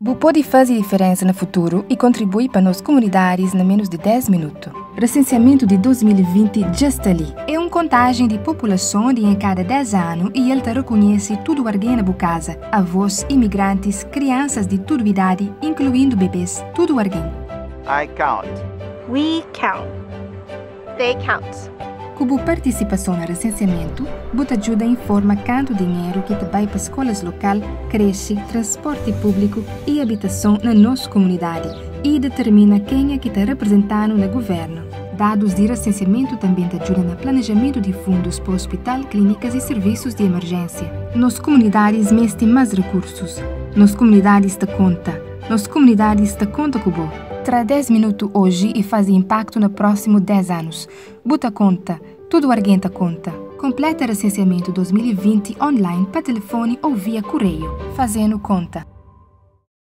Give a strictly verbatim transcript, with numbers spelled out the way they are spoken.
Bu pode fazer diferença no futuro e contribuir para as comunidades em menos de dez minutos. Recenseamento de dois mil e vinte já está ali. É uma contagem de população de em cada dez anos e ele reconhece tudo alguém na casa. Avós, imigrantes, crianças de toda idade, incluindo bebês, tudo alguém. I count. We count. They count. Com a participação no recenseamento, você ajuda a informar quanto dinheiro que te vai para escolas locais, creche, transporte público e habitação na nossa comunidade e determina quem é que está representando no governo. Dados de recenseamento também te ajudam no planejamento de fundos para o hospital, clínicas e serviços de emergência. Nas comunidades mestem mais recursos. Nas comunidades te conta. Nas comunidades te conta com você. Terá dez minutos hoje e faz impacto no próximo dez anos. Bota conta, tudo alguém te conta. Completa recenseamento dois mil e vinte online para telefone ou via correio, fazendo conta.